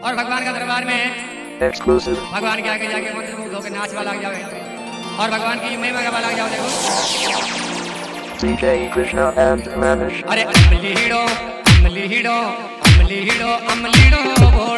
और भगवान का दरबार में Exclusive. भगवान के आगे जाके मंत्रमुग्ध होकर नाच वाला लग जाओ और भगवान की महिमा गावा लग जाओ। देखो DJ Krishna and Manish. अरे अमली हीरो अमली हीरो अमली हीरो अमली हीरो